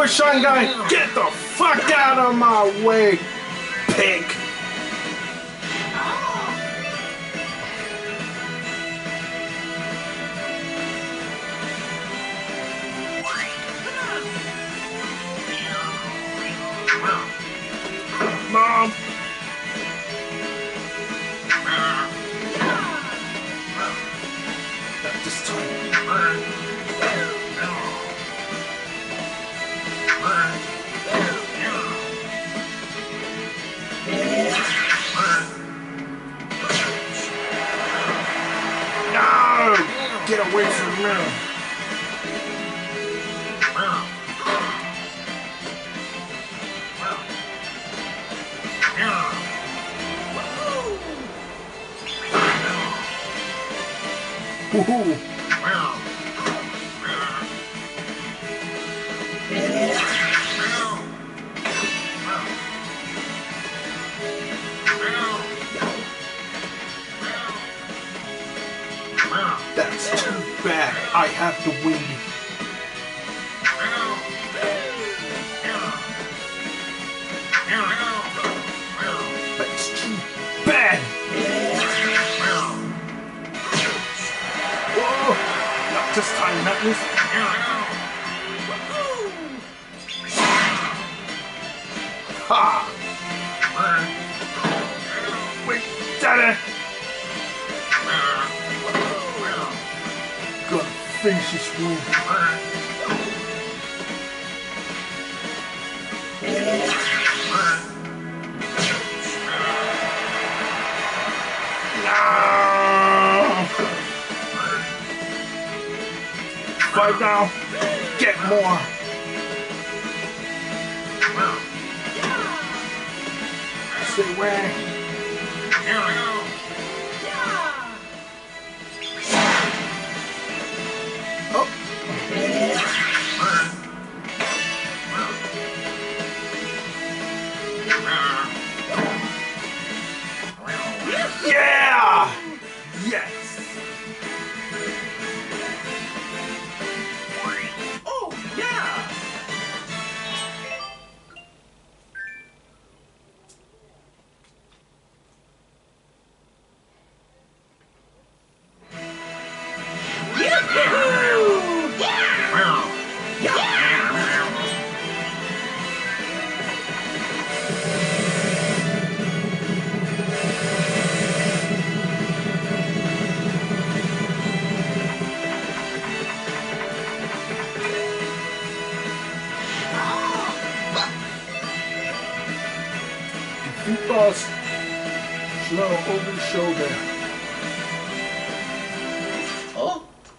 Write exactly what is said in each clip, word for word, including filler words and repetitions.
over, Shine Guy! Get the fuck out of my way, pig! Mom! Not this time. No! Get away from me! Woohoo! That's too bad. I have to win. That's too bad. Whoa! Not this time, not this. Ha! Wait, Daddy! Gotta finish this win. No! Fight now. Get more. Stay away. Oh. Yeah! Yes! Oh, yeah! Defeat boss. Slow over the shoulder. Oh?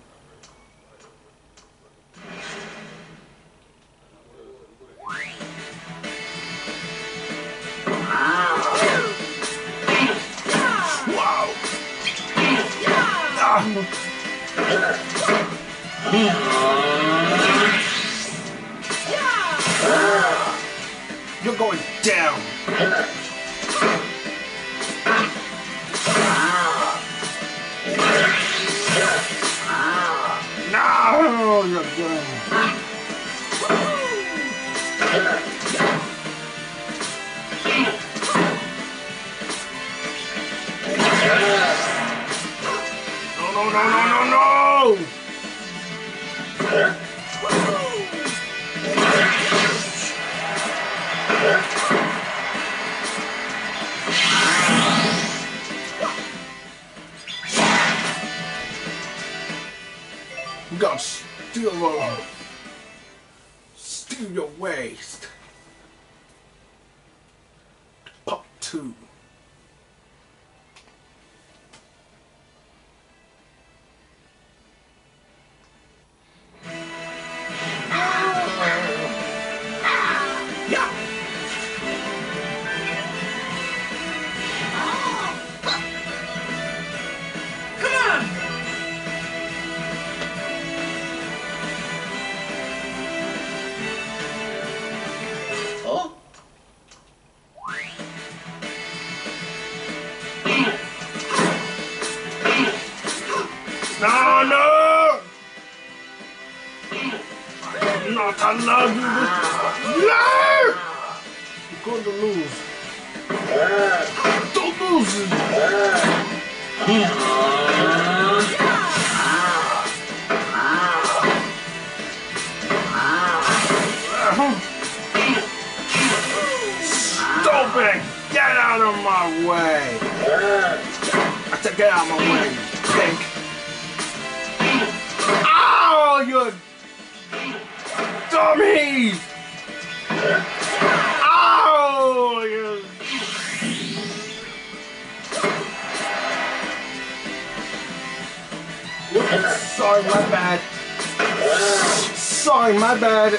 Wow! Ah. You're going down! No! You're done! No, no, no, no, no, no! I'm gonna steal your, steal your waste. Part two. No, no! I'm not allowed to do this. No! You're going to lose. Don't lose it. Stupid! Get out of my way! I said get out of my way, pig! Ow, you dummies! Ow, you... Sorry, my bad. Sorry, my bad.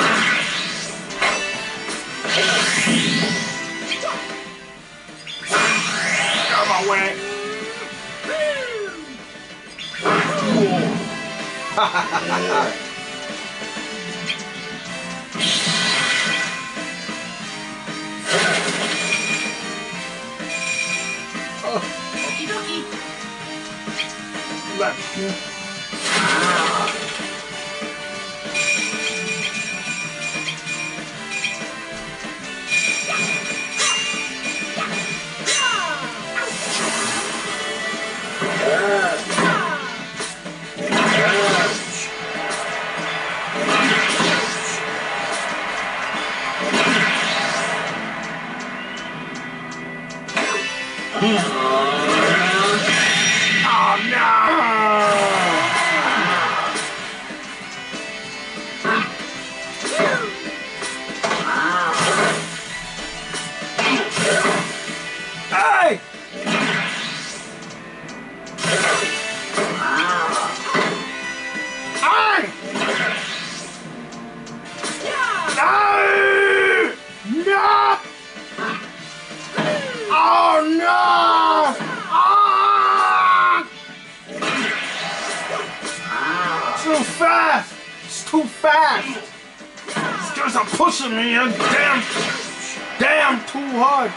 Out of my way. Ha ha ha ha. Okie dokie. Left. Oh no! Hey! Hey! No! No! Oh no! Ah! Too fast! It's too fast! These guys are pushing me in damn, damn too hard.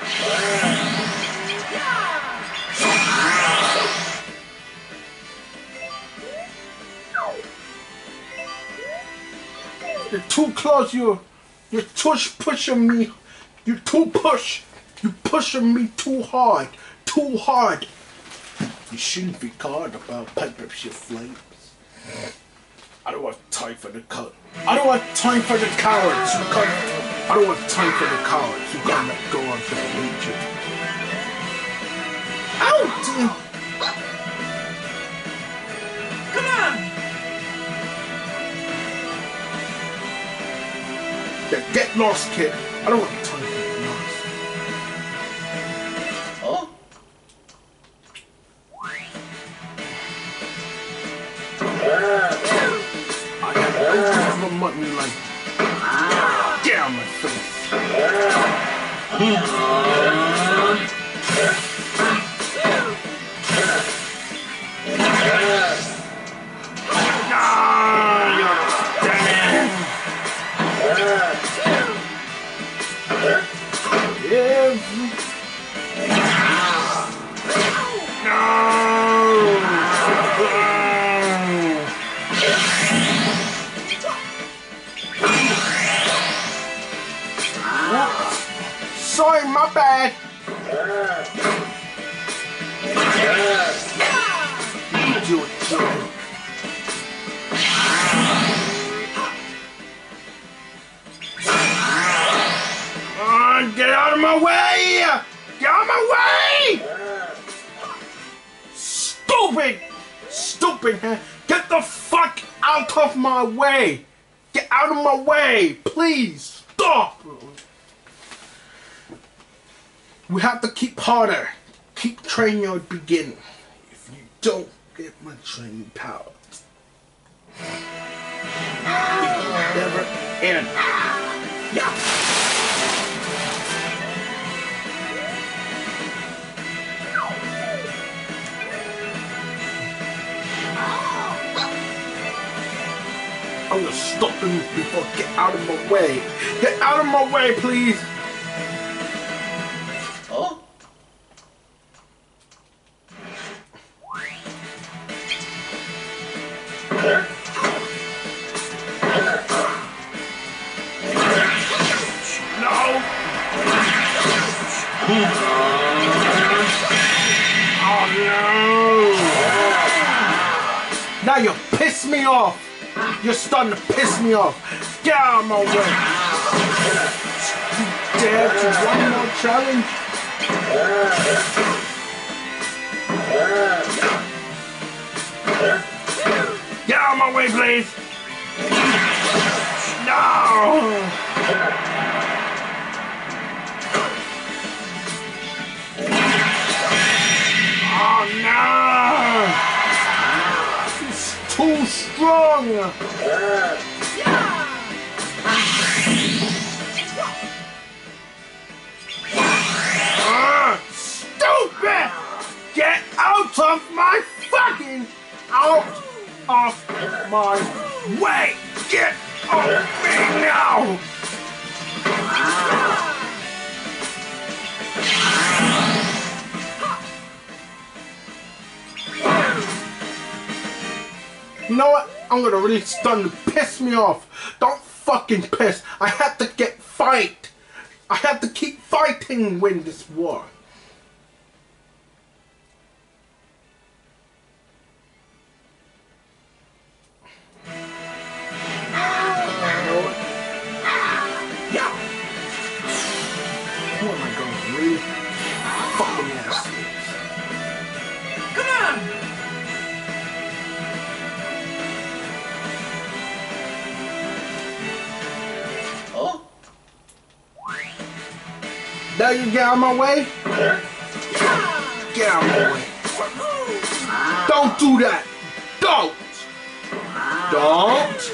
You're too close. You, you're push pushing me. You're too push. You're pushing me too hard. Too hard. You shouldn't be caught about pipe up your flames. I don't have time for the cut. I don't have time for the cowards. You got, I don't have time for the cowards. You gotta let go onto the nature. Out! Come on! Yeah, get lost, kid. I don't have time for the lost. Oh? I have no time for mutton like. Get out of my face. Ah, you damn it. Yeah. Sorry, my bad. Do it, do it. Uh, get out of my way! Get out of my way! Stupid! Stupid, huh? Get the fuck out of my way! Get out of my way! Please, stop! We have to keep harder. Keep training your beginning. If you don't get my training power, it will never end. Yeah. I'm gonna stop him before get out of my way. Get out of my way, please. Oh? Now you piss me off. You're starting to piss me off. Get out of my way. You dare to one more challenge? Get out of my way, please. No. Oh no! It's too strong! Uh, stupid! Get out of my fucking out of my way! Get off me now! You know what? I'm gonna really start to piss me off. Don't fucking piss. I have to get fight. I have to keep fighting, win this war. Yeah. Who am I going to really fucking ass this? Come on! Now you get out of my way? Get out of my way. Don't do that. Don't. Don't.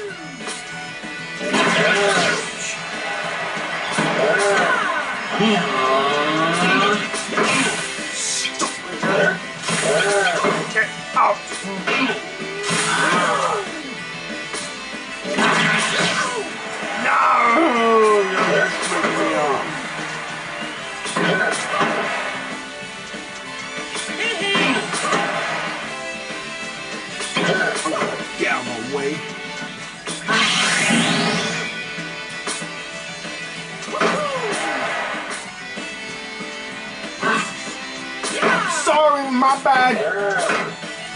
Get out. No. You're pissing me off. Get out of my way. Sorry, my bad.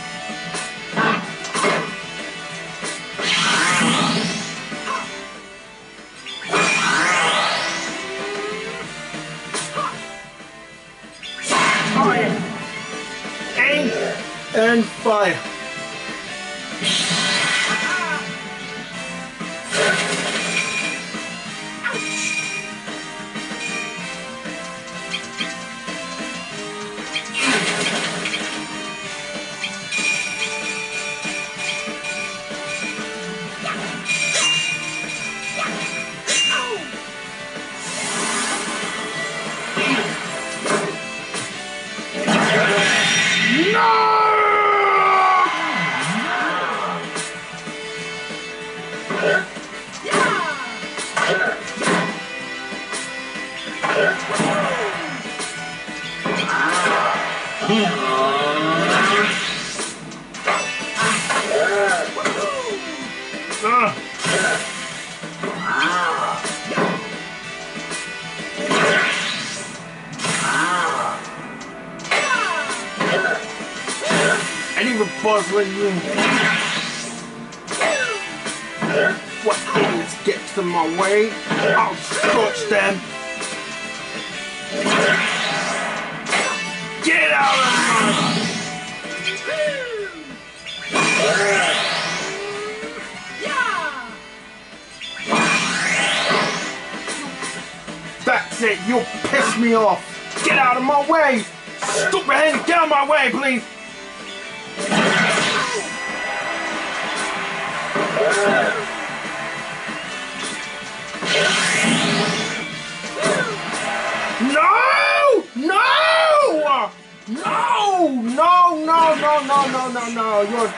Aim and fire. Any buzzing you. What idiots get to my way? I'll scorch them. Get out of my... That's it, you'll piss me off. Get out of my way. Stupid head, get out of my way, please. No! No! No! No, no, no, no, no, no, no. You're...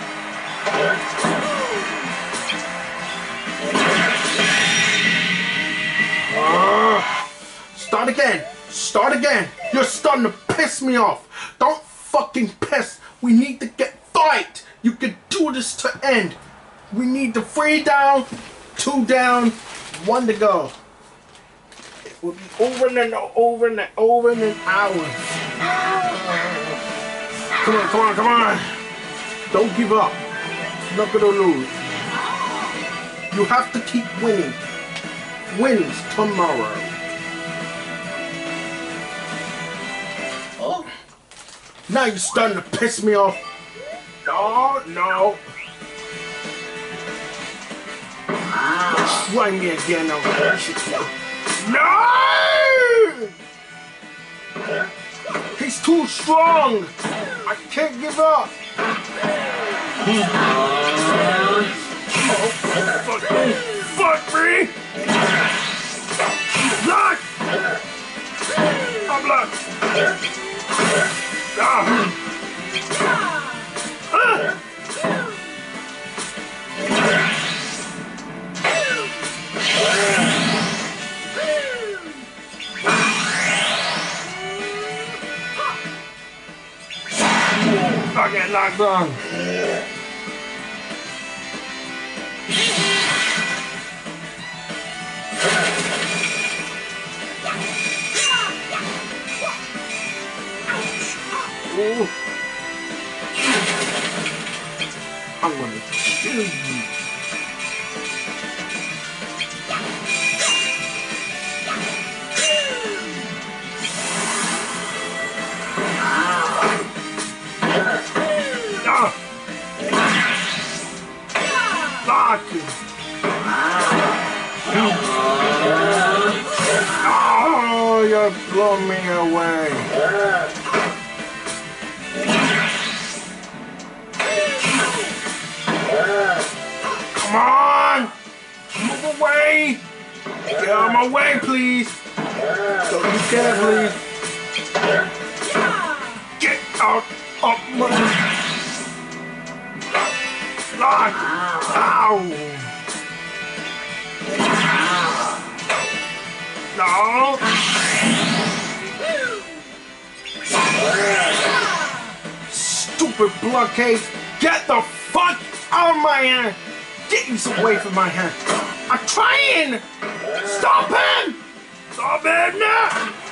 Uh, start again. Start again. You're starting to piss me off. Don't fucking piss. We need to get fight. You can do this to end. We need the three down, two down, one to go. It will be over and over and over in an hour. Come on, come on, come on. Don't give up. not gonna lose. You have to keep winning. Wins tomorrow. Oh. Now you're starting to piss me off. No, no. Try me again, I'll crush it. No! He's too strong. I can't give up. Oh, fuck me. Fuck me. Block. I'm blocked. Ah. Ah. I get knocked on. Ooh. I'm gonna kill you. Oh, you blow me away. Come on! Move away! Get out of my way, please! Don't you dare, please! Get out of my... Lock! Ow! No! Stupid blockade! Get the fuck out of my hand! Get you away from my hand! I'm trying! Stop him! Stop him now!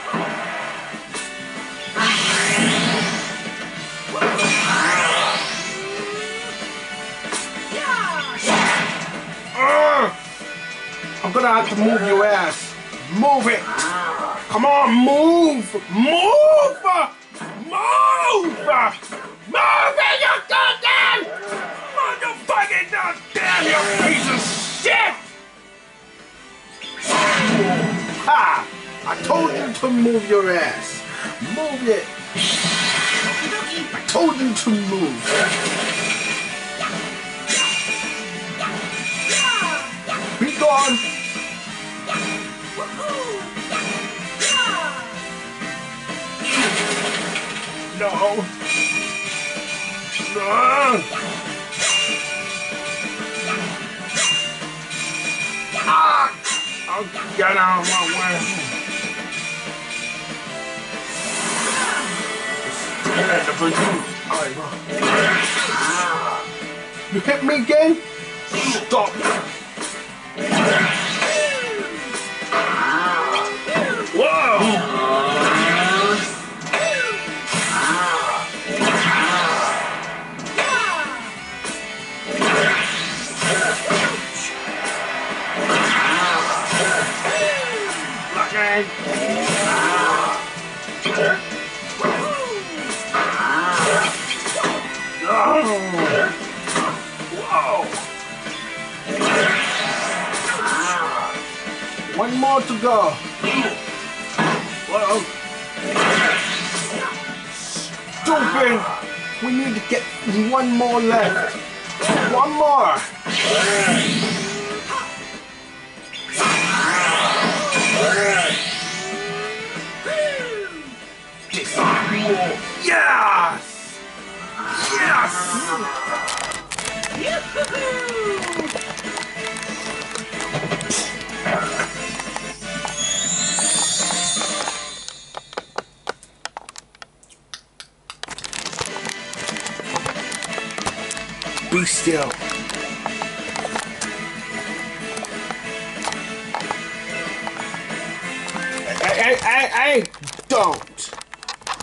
Uh, I'm gonna have to move your ass. Move it! Come on, move! Move! Move! Move it, you goddamn! Motherfucking goddamn, you piece of shit! Ha! I told you to move your ass. Move it. I told you to move. Be gone. No. No. Ah! I'll get out of my way. You hit me again? Stop. Whoa! One more to go. Whoa. Stupid. We need to get one more left. One more. Yes! Yes! Be still. Hey, hey, hey, hey! Don't!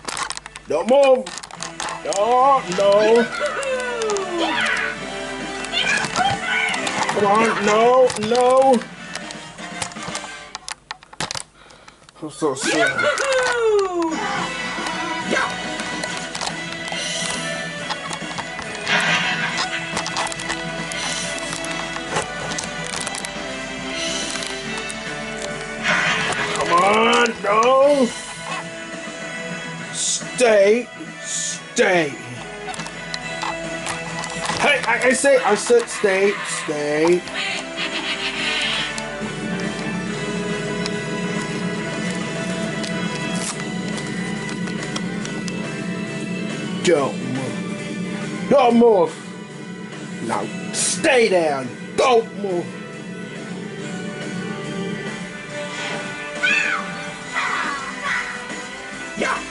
Don't move! No, no! Come on, no, no. I'm so sorry. Yahoo! Yeah. Come on, no. Stay, stay. Hey, I, I say, I said stay, stay. Don't move. Don't move. Now stay down. Don't move. Yeah.